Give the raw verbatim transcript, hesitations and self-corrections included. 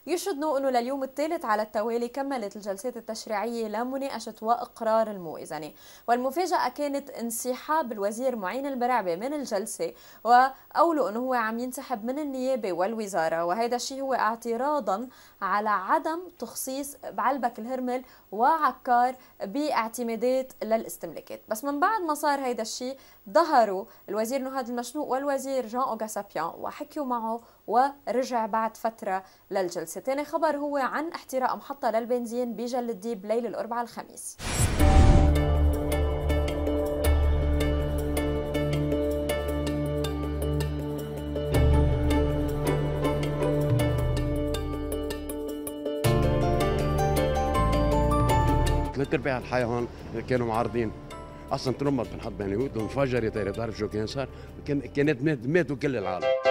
يشدنوا أنه لليوم الثالث على التوالي كملت الجلسات التشريعية لمناقشة وإقرار الموازنة، والمفاجأة كانت انسحاب الوزير معين البرعبي من الجلسة وقوله أنه هو عم ينسحب من النيابة والوزارة، وهذا الشيء هو اعتراضا على عدم تخصيص بعلبك الهرمل وعكار باعتمادات للاستملاكات. بس من بعد ما صار هيدا الشيء ظهروا الوزير نهاد المشنوق والوزير جان أوغا سابيان وحكيوا معه ورجع بعد فترة للجلسة. ثاني خبر هو عن احتراق محطة للبنزين بجل الديب ليل الأربعاء الخميس. ثلاث ارباع الحي هون كانوا معارضين، اصلا ترمت بنحط بين يهود وانفجرت، بتعرف شو كان صار؟ كانت ماتوا كل العالم.